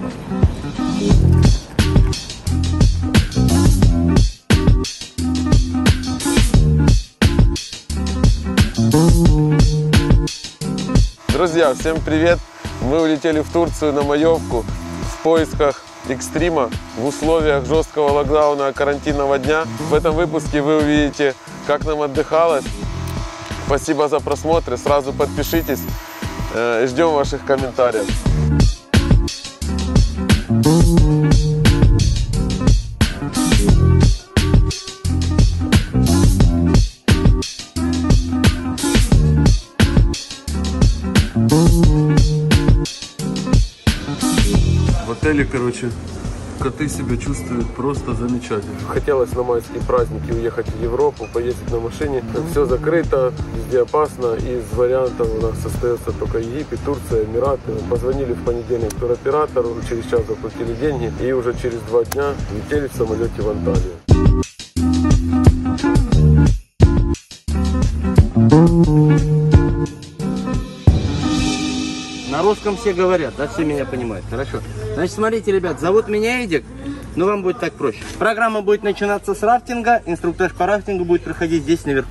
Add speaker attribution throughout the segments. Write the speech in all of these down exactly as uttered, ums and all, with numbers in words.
Speaker 1: Друзья, всем привет! Мы улетели в Турцию на Майорку в поисках экстрима в условиях жесткого локдауна карантинного дня. В этом выпуске вы увидите, как нам отдыхалось. Спасибо за просмотр, сразу подпишитесь, ждем ваших комментариев. В отеле, короче, коты себя чувствуют просто замечательно. Хотелось на майские праздники уехать в Европу, поездить на машине. Все закрыто, везде опасно. Из вариантов у нас остается только Египет, Турция, Эмираты. Позвонили в понедельник туроператору, через час заплатили деньги. И уже через два дня летели в самолете в Анталию.
Speaker 2: На русском все говорят, да, все меня понимают, хорошо. Значит, смотрите, ребят, зовут меня Эдик, но вам будет так проще. Программа будет начинаться с рафтинга, инструктаж по рафтингу будет проходить здесь наверху.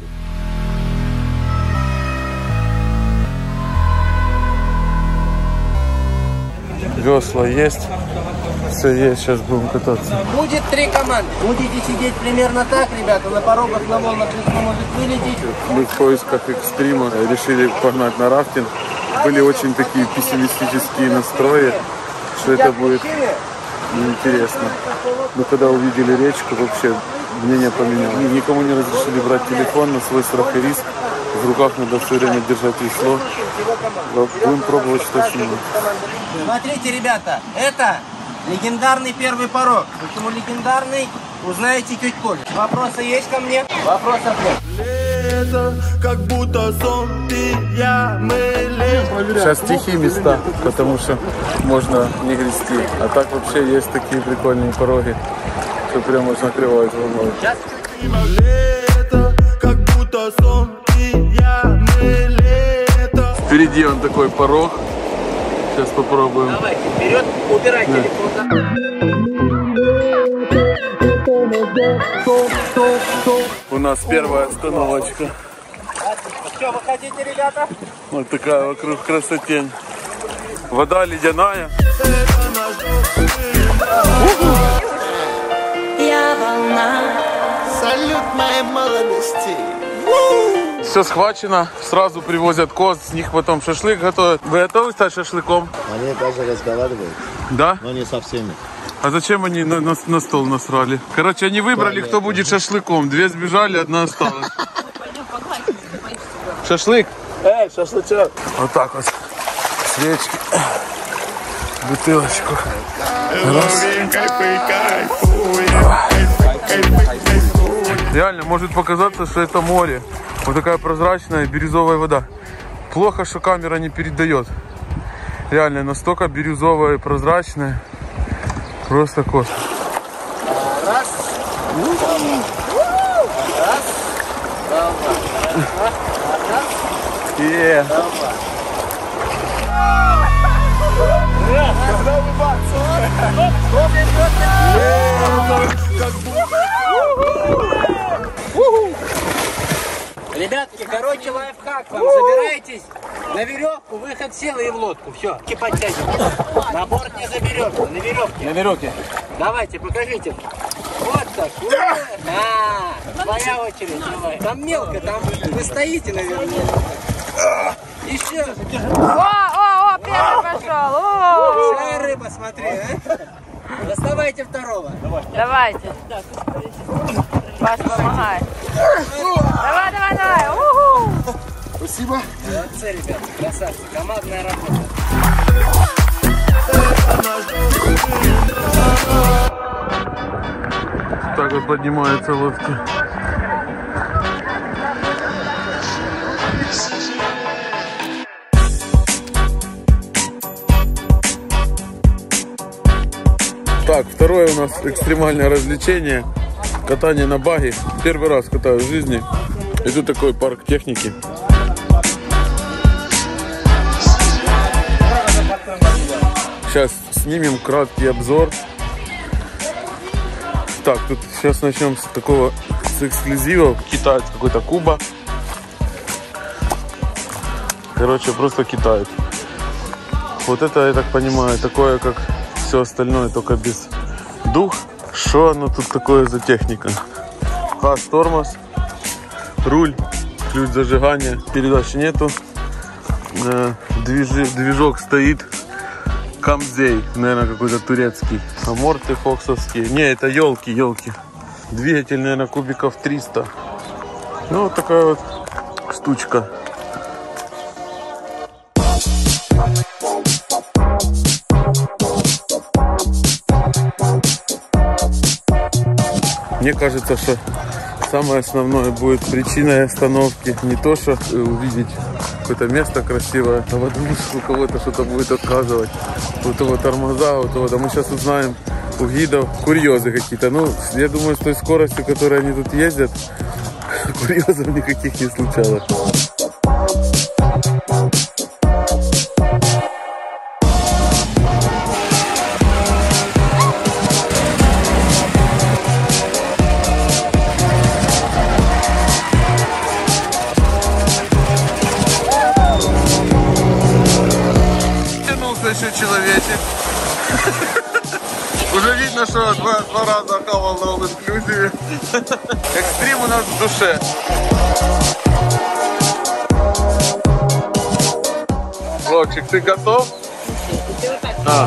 Speaker 1: Весла есть, все есть, сейчас будем кататься.
Speaker 2: Будет три команды. Будете сидеть примерно так, ребята, на порогах на волнах кто может вылететь.
Speaker 1: Мы в поисках экстрима решили погнать на рафтинг. Были очень такие пессимистические настрои, что это будет неинтересно. Но когда увидели речку, вообще мнение поменялось. Никому не разрешили брать телефон на свой страх и риск. В руках надо все время держать весло. Будем пробовать, что с ним.
Speaker 2: Смотрите, ребята, это легендарный первый порог. Почему легендарный, узнаете чуть позже. Вопросы есть ко мне? Вопросов нет.
Speaker 3: Как будто сон, ты, я, мы летим.
Speaker 1: Сейчас тихие места, потому что можно не грести. А так вообще есть такие прикольные пороги, что прям можно накрывать волной.
Speaker 3: Лето, как будто сон, ты, я, мы летим.
Speaker 1: Впереди он такой порог. Сейчас попробуем.
Speaker 2: Давайте, вперед, убирай да. телефон.
Speaker 1: У нас первая остановочка.
Speaker 2: Что, вы хотите, ребята?
Speaker 1: Вот такая вокруг красотень. Вода ледяная.
Speaker 3: Я волна, салют моей молодости.
Speaker 1: Все схвачено, сразу привозят коз, с них потом шашлык готовят. Вы готовы стать шашлыком?
Speaker 4: Они даже разговаривают,
Speaker 1: да?
Speaker 4: но не со всеми.
Speaker 1: А зачем они на, на, на стол насрали? Короче, они выбрали, кто будет шашлыком. Две сбежали, одна осталась. Шашлык? Эй, шашлычок. Вот так вот. Свечки. Бутылочку. Раз. Реально, может показаться, что это море. Вот такая прозрачная бирюзовая вода. Плохо, что камера не передает. Реально, настолько бирюзовая и прозрачная. Просто космос.
Speaker 2: Раз. Раз.
Speaker 1: Yeah.
Speaker 2: Ребятки, короче, лайфхак вам. Забирайтесь на веревку, выход сел и в лодку. Все, и подтягивайте. На борт не заберешь, на веревке.
Speaker 1: На веревке.
Speaker 2: Давайте, покажите. Вот так. А, твоя очередь. Давай. Там мелко, там вы стоите, наверное. Еще.
Speaker 5: О, о, о, первый пошел. О.
Speaker 2: Вся рыба, смотри, а? Доставайте второго.
Speaker 5: Давайте. Паш помогает. Давай, давай, давай. Уху.
Speaker 4: Спасибо.
Speaker 2: Молодцы, ребята, красавцы. Командная работа.
Speaker 1: Так вот поднимаются лодки. Так, второе у нас экстремальное развлечение. Катание на баги. Первый раз катаю в жизни. И тут такой парк техники. Сейчас снимем краткий обзор. Так, тут сейчас начнем с такого, с эксклюзива. Китаец какой-то, Куба. Короче, просто китаец. Вот это, я так понимаю, такое, как все остальное, только без дух. Что оно тут такое за техника? Газ, тормоз, руль, ключ зажигания, передачи нету. Движи, движок стоит. Камзей, наверное, какой-то турецкий. Аморты фоксовские. Не, это елки, елки. Двигатель, наверное, кубиков триста. Ну, вот такая вот штучка. Мне кажется, что самое основное будет причиной остановки не то, что увидеть какое-то место красивое, а потому что у кого-то что-то будет отказывать. У того тормоза, у того. Да мы сейчас узнаем у гидов курьезы какие-то. Ну, я думаю, с той скоростью, которой они тут ездят, курьезов никаких не случалось. Еще человечек. Уже видно, что два, два раза хавал на all-inclusive. Экстрим у нас в душе. Вовчик, ты готов? А.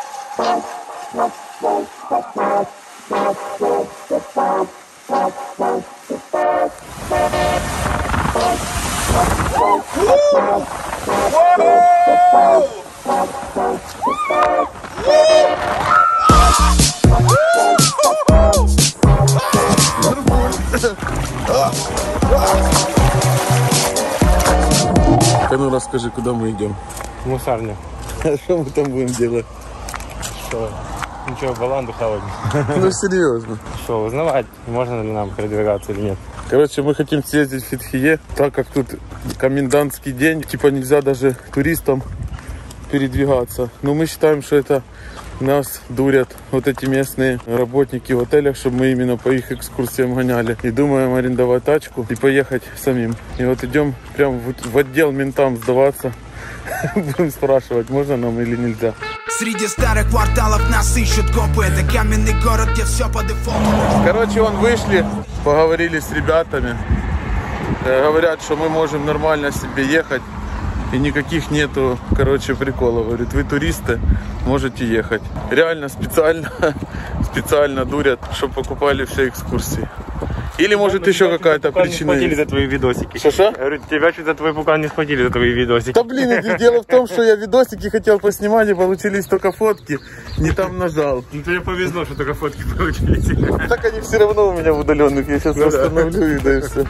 Speaker 1: Ну расскажи, куда мы идем?
Speaker 6: В мусарню.
Speaker 1: А что мы там будем делать?
Speaker 6: Что? Ничего, баланду хавать.
Speaker 1: Ну серьезно.
Speaker 6: Что, узнавать, можно ли нам передвигаться или нет.
Speaker 1: Короче, мы хотим съездить в Фетхие, так как тут комендантский день, типа нельзя даже туристам передвигаться. Но мы считаем, что это нас дурят вот эти местные работники в отелях, чтобы мы именно по их экскурсиям гоняли. И думаем арендовать тачку и поехать самим. И вот идем прям в, в отдел ментам сдаваться. Будем спрашивать, можно нам или нельзя.
Speaker 7: Среди старых кварталов нас ищут копы. Это каменный город, где все по дефолту.
Speaker 1: Короче, вон вышли, поговорили с ребятами. Говорят, что мы можем нормально себе ехать. И никаких нету, короче, приколов. Говорит, вы туристы, можете ехать. Реально специально, специально дурят, чтобы покупали все экскурсии. Или может еще какая-то причина.
Speaker 6: Не схватили за твои видосики.
Speaker 1: Что-что?
Speaker 6: Говорю, тебя чуть за твой пукан не схватили за твои видосики.
Speaker 1: Да блин, дело в том, что я видосики хотел поснимать, и получились только фотки. Не там нажал.
Speaker 6: Ну тебе повезло, что только фотки получились.
Speaker 1: Так они все равно у меня в удаленных. Я сейчас восстановлю и да и все.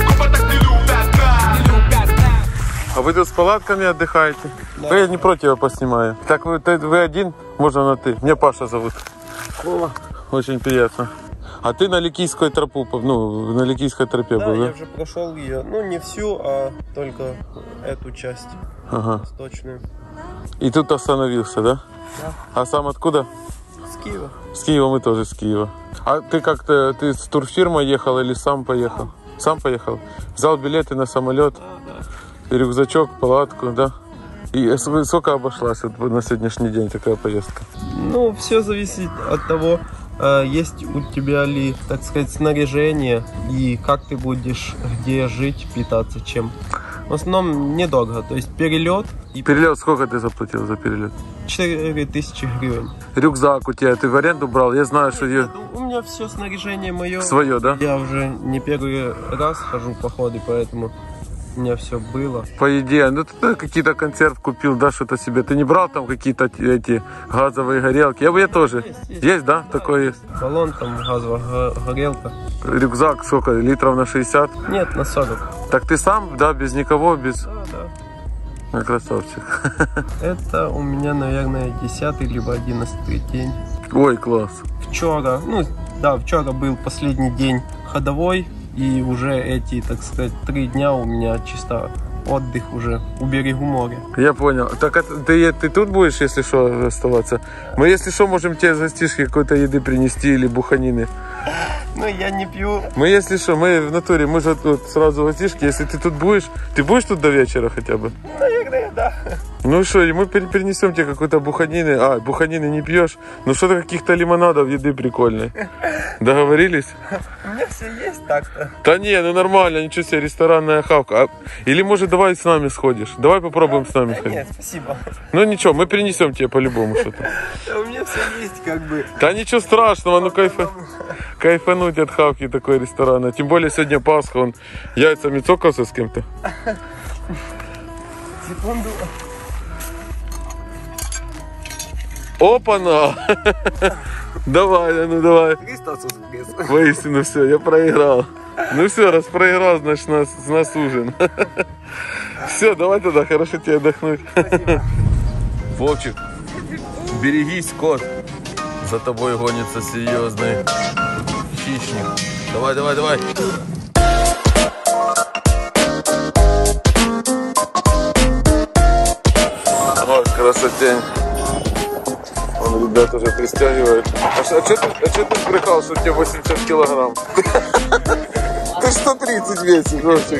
Speaker 1: А вы тут с палатками отдыхаете? Да. Я не против, я поснимаю. Так, вы, ты, вы один? Можно на ты? Меня Паша зовут. Вова. Очень приятно. А ты на Ликийской тропу, ну, на Ликийской тропе
Speaker 8: да,
Speaker 1: был, да?
Speaker 8: Я уже прошел ее. Ну, не всю, а только эту часть.
Speaker 1: Ага.
Speaker 8: Восточную.
Speaker 1: И тут остановился, да?
Speaker 8: Да.
Speaker 1: А сам откуда?
Speaker 8: С Киева.
Speaker 1: С Киева, мы тоже с Киева. А ты как-то, ты с турфирмой ехал или сам поехал? Сам поехал? Взял билеты на самолет? Рюкзачок, палатку, да? И сколько обошлась вот на сегодняшний день такая поездка?
Speaker 8: Ну, все зависит от того, есть у тебя ли, так сказать, снаряжение и как ты будешь где жить, питаться, чем. В основном недорого, то есть перелет. И...
Speaker 1: Перелет, сколько ты заплатил за перелет?
Speaker 8: четыре тысячи гривен.
Speaker 1: Рюкзак у тебя, ты в аренду брал? Я знаю, что я...
Speaker 8: У меня все снаряжение мое.
Speaker 1: Свое, да?
Speaker 8: Я уже не первый раз хожу в походы, поэтому... У меня все было.
Speaker 1: По еде, ну ты какие-то консерв купил, да, что-то себе. Ты не брал там какие-то эти газовые горелки? Я бы я тоже.
Speaker 8: Есть, есть.
Speaker 1: Есть, да? Такое есть.
Speaker 8: Баллон, там газовая горелка.
Speaker 1: Рюкзак сколько? Литров на шестьдесят?
Speaker 8: Нет, на сорок.
Speaker 1: Так ты сам, да, без никого, без...
Speaker 8: Да, да.
Speaker 1: Ну, красавчик.
Speaker 8: Это у меня, наверное, десятый либо одиннадцатый день.
Speaker 1: Ой, класс.
Speaker 8: Вчера, ну, да, вчера был последний день ходовой. И уже эти, так сказать, три дня у меня чисто отдых уже у берегу моря.
Speaker 1: Я понял. Так а ты, ты тут будешь, если что, оставаться? Мы, если что, можем тебе застишки какой-то еды принести или буханины.
Speaker 8: Ну, я не пью.
Speaker 1: Мы, если что, мы в натуре, мы же тут сразу гостишки. Если ты тут будешь, ты будешь тут до вечера хотя бы?
Speaker 8: Наверное, да.
Speaker 1: Ну что, мы перенесем тебе какой-то буханины. А, буханины не пьешь? Ну что-то каких-то лимонадов, еды прикольной. Договорились?
Speaker 8: У меня все есть так-то.
Speaker 1: Да не, ну нормально, ничего себе, ресторанная хавка. А, или может давай с нами сходишь? Давай попробуем с нами
Speaker 8: Да
Speaker 1: сходить.
Speaker 8: нет, спасибо.
Speaker 1: Ну ничего, мы принесем тебе по-любому что-то.
Speaker 8: Да у меня все есть как бы.
Speaker 1: Да ничего страшного, ну кайфа... кайфануть от хавки такой ресторана. Тем более сегодня Пасха, он яйцами цокался с кем-то.
Speaker 8: Секунду.
Speaker 1: Опа-на! Давай, ну давай.
Speaker 8: Христос воскрес.
Speaker 1: Воистину все, я проиграл. Ну все, раз проиграл, значит нас, с нас ужин. Все, давай тогда, хорошо тебе отдохнуть. Вовчик, берегись, кот. За тобой гонится серьезный хищник. Давай, давай, давай. Вот красотень. Он, ребят, уже пристегивает. А что ты, а что ты брехал, что тебе восемьдесят килограмм? Ты сто тридцать весишь, Вовчик.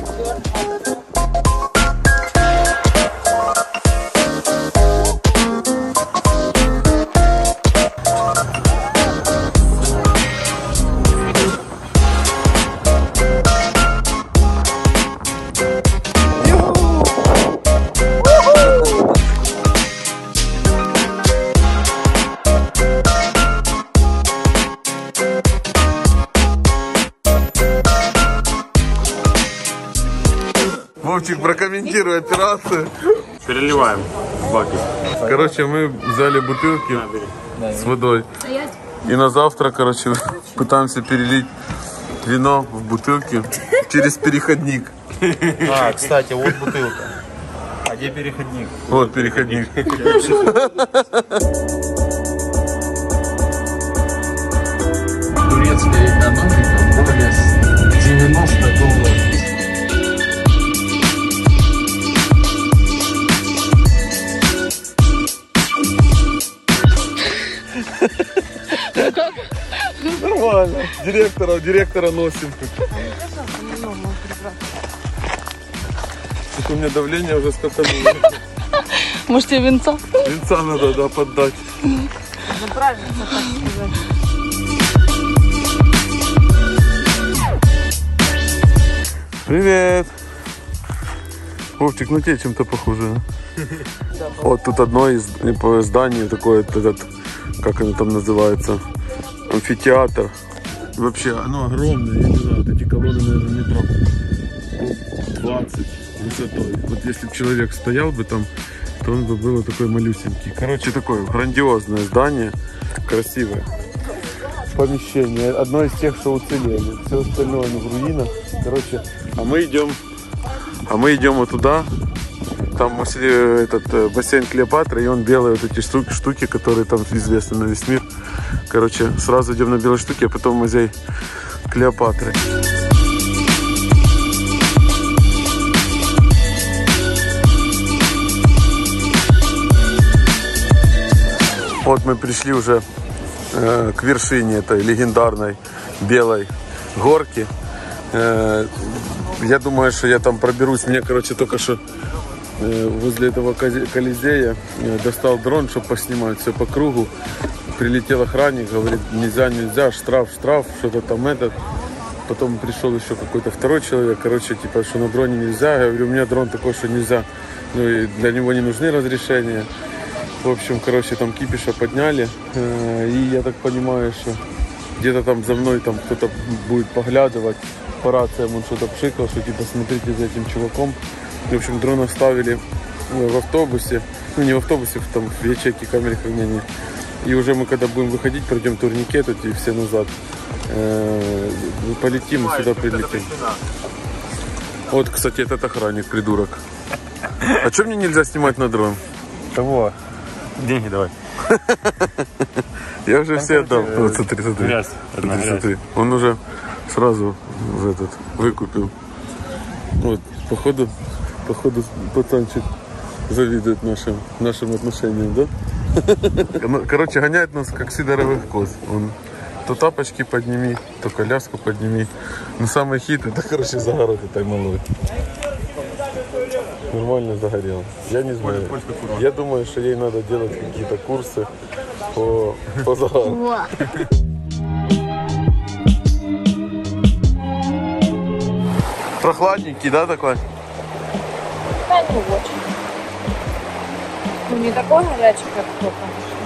Speaker 1: Вовчик, прокомментируй операцию.
Speaker 6: Переливаем в баки.
Speaker 1: Короче, мы взяли бутылки с водой. И на завтра, короче, пытаемся перелить вино в бутылки через переходник.
Speaker 6: А, кстати, вот бутылка. А где переходник?
Speaker 1: Вот переходник.
Speaker 4: Турецкая экономика более девяноста долларов.
Speaker 1: Нормально. Директора, директора носим. У меня давление уже скакануло.
Speaker 5: Может, тебе венца?
Speaker 1: Венца надо, да, поддать.
Speaker 5: Ну, правильно, так сказать.
Speaker 1: Привет. Вовчик, ну тебе чем-то похоже. Да? Вот тут одно из зданий, такое, этот, как оно там называется, амфитеатр. Вообще, оно огромное, я не знаю, вот эти колонны, наверное, метров двадцать высотой. Вот если бы человек стоял бы там, то он бы был такой малюсенький. Короче, такое грандиозное здание, красивое помещение. Одно из тех, что уцелели. Все остальное ну, в руинах. Короче, а мы идем, а мы идем вот туда. Там этот бассейн Клеопатры, и он белые вот эти штуки, штуки, которые там известны на весь мир. Короче, сразу идем на белые штуки, а потом в музей Клеопатры. Вот мы пришли уже э, к вершине этой легендарной белой горки. Э, я думаю, что я там проберусь. Мне, короче, только что э, возле этого Колизея э, достал дрон, чтобы поснимать все по кругу. Прилетел охранник, говорит, нельзя, нельзя, штраф, штраф, что-то там этот. Потом пришел еще какой-то второй человек, короче, типа, что на дроне нельзя. Я говорю, у меня дрон такой, что нельзя. Ну, и для него не нужны разрешения. В общем, короче, там кипиша подняли. И я так понимаю, что где-то там за мной там кто-то будет поглядывать. По рациям он что-то пшикал, что типа смотрите за этим чуваком. В общем, дрон оставили в автобусе. Ну, не в автобусе, там в ячейке камеры хранения. И уже мы, когда будем выходить, пройдем турникет, и все назад. Полетим и сюда прилетим. Вот, кстати, этот охранник, придурок. А что мне нельзя снимать на дрон?
Speaker 6: Того. Деньги давай.
Speaker 1: Я уже все отдал. Вот, смотри, смотри.
Speaker 6: Грязь. Одна
Speaker 1: Смотри,
Speaker 6: грязь.
Speaker 1: смотри. Он уже сразу в этот выкупил. Вот, походу, Походу, пацанчик завидует нашим, нашим отношениям, да? Короче, гоняет нас, как сидоровых коз. Он то тапочки подними, то коляску подними. Но самый хит, это, короче, загород этой малой. Нормально загорел. Я не знаю. Я думаю, что ей надо делать какие-то курсы по, по загару. Прохладненький, да, такой?
Speaker 5: Да, не очень. Ну, не такой горячий, как то, конечно.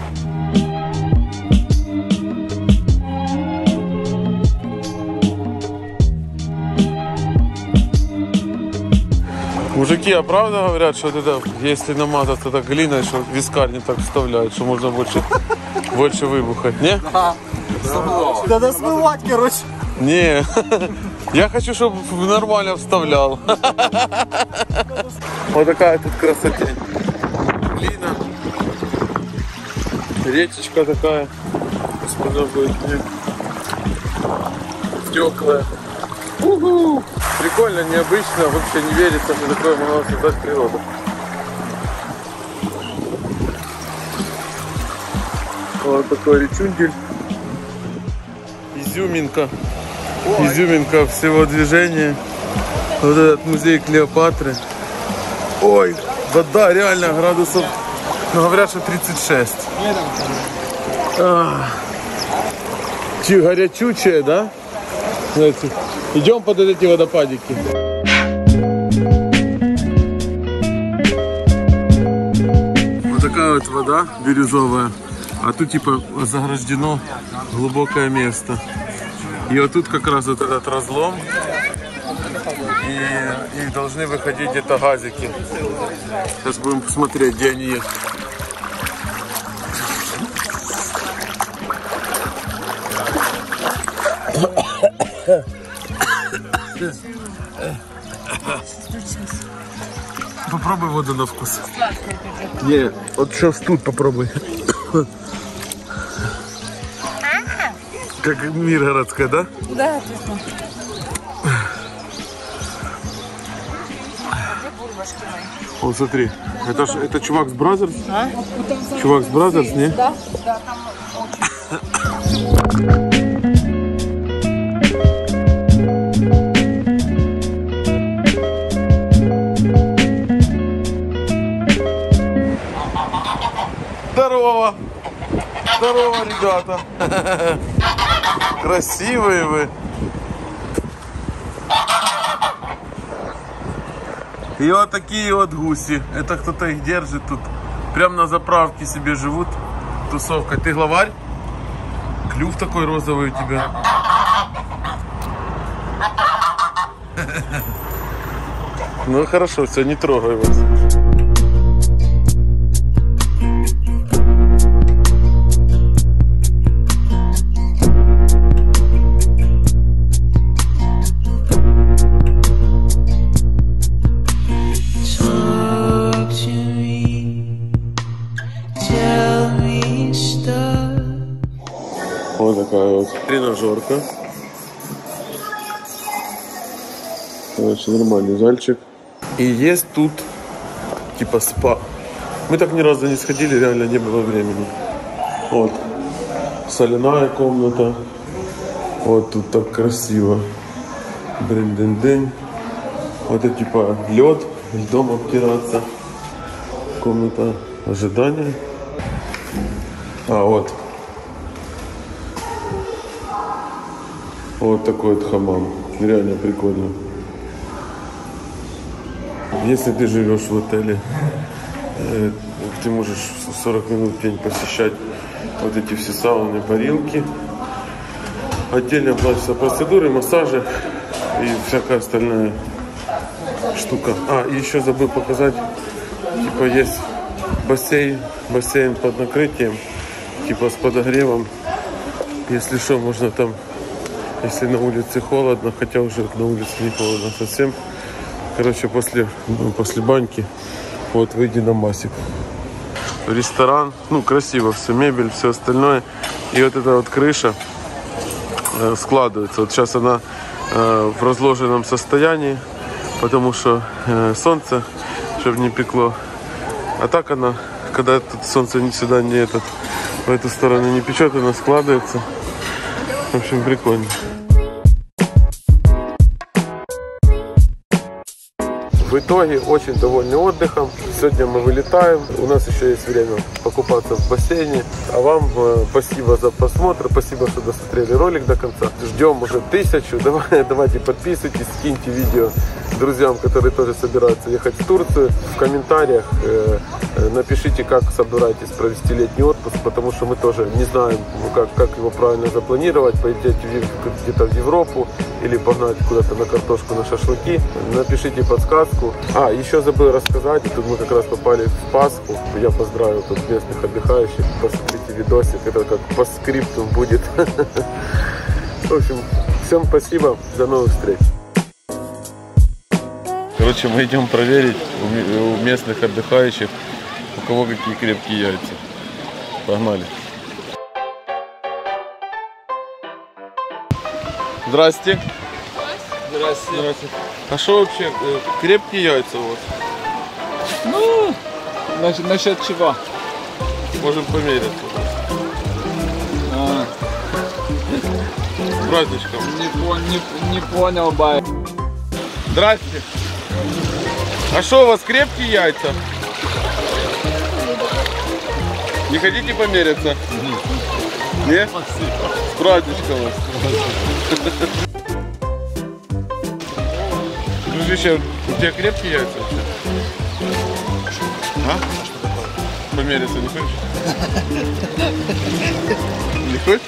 Speaker 1: Мужики, а правда говорят, что это, если намазаться так глиной, что вискарь не так вставляют, что можно больше, больше выбухать, не?
Speaker 6: Да. Надо смывать, короче.
Speaker 1: Не, я хочу, чтобы нормально вставлял. Вот такая тут красотень. Глина. Речечка такая. Господа, будет стеклая. Уху! Прикольно, необычно, вообще не верится, что такое могла создать природа. Вот такой речундель. Изюминка. Изюминка всего движения. Вот этот музей Клеопатры. Ой, вода реально градусов, ну говорят, что тридцать шесть. А, Чи горячучая, да? Знаете, идем под эти водопадики. Вот такая вот вода бирюзовая. А тут типа заграждено глубокое место. И вот тут как раз вот этот разлом. И, и должны выходить где-то газики. Сейчас будем посмотреть, где они есть. Попробуй воду на вкус. Не, вот сейчас тут попробуй. Как миргородская, да?
Speaker 5: Да, точно.
Speaker 1: Вот смотри, это, ж, это чувак с Бразерс? А? Чувак с Бразерс, не?
Speaker 5: Да, да, там
Speaker 1: Здорово! Здорово, ребята! Красивые вы! И вот такие вот гуси. Это кто-то их держит тут. Прям на заправке себе живут. Тусовка. Ты главарь? Клюв такой розовый у тебя. Ну хорошо, все, не трогай вас. Вот такая вот тренажерка. Очень нормальный зальчик. И есть тут типа спа. Мы так ни разу не сходили, реально не было времени. Вот. Соляная комната. Вот тут так красиво. Брин-дин-дин. Вот это типа лед. Льдом обтираться. Комната ожидания. А, вот. Вот такой вот хамам. Реально прикольно. Если ты живешь в отеле, э, ты можешь сорок минут в день посещать вот эти все сауны, парилки. Отдельно оплачиваются процедуры, массажи и всякая остальная штука. А, и еще забыл показать, типа есть бассейн, бассейн под накрытием, типа с подогревом. Если что, можно там, если на улице холодно, хотя уже на улице не холодно совсем. Короче, после, ну, после баньки, вот, выйди на масик. Ресторан, ну, красиво все, мебель, все остальное. И вот эта вот крыша э, складывается. Вот сейчас она э, в разложенном состоянии. потому что э, солнце, чтобы не пекло. А так она, когда тут солнце сюда не этот, в эту сторону не печет, она складывается. В общем, прикольно. В итоге очень довольны отдыхом. Сегодня мы вылетаем. У нас еще есть время покупаться в бассейне. А вам э, спасибо за просмотр. Спасибо, что досмотрели ролик до конца. Ждем уже тысячу. Давай, давайте подписывайтесь, скиньте видео друзьям, которые тоже собираются ехать в Турцию. В комментариях э, э, напишите, как собираетесь провести летний отпуск, потому что мы тоже не знаем, как, как его правильно запланировать. Поедете где-то в Европу или погнать куда-то на картошку, на шашлыки. Напишите подсказку. А, еще забыл рассказать, тут мы как раз попали в Пасху. Я поздравил тут местных отдыхающих. Посмотрите видосик, это как по скрипту будет. В общем, всем спасибо, до новых встреч. Короче, мы идем проверить у местных отдыхающих, у кого какие крепкие яйца. Погнали. Здрасте.
Speaker 9: Здрасте.
Speaker 1: Здрасте. А что вообще, крепкие яйца у вас?
Speaker 9: Ну, насчет, насчет чего?
Speaker 1: Можем померить.
Speaker 9: А,
Speaker 1: С праздничком.
Speaker 9: не, пон- не, не понял, бай.
Speaker 1: Здрасте. А что у вас, крепкие яйца? Не хотите помериться? Нет? С праздничком вас. Дружище, у тебя крепкие яйца вообще? А? Помериться не хочешь? Не хочешь?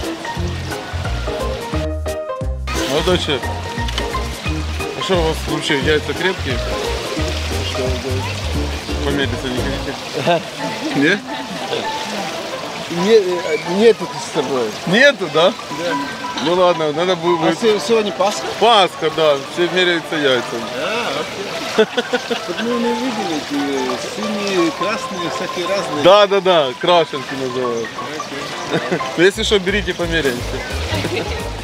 Speaker 1: Молодой человек, а что у вас вообще, яйца крепкие? Что вы делаете? Помериться не хотите? Нет?
Speaker 8: Нет, нету с тобой.
Speaker 1: Нету, да? Да. Ну ладно, надо будет...
Speaker 8: А сегодня Пасха?
Speaker 1: Пасха, да, все меряются яйцами.
Speaker 8: А, окей. Вот мы не видели эти синие, красные, всякие разные.
Speaker 1: Да, да, да, крашенки называются. Если что, берите, померяемся.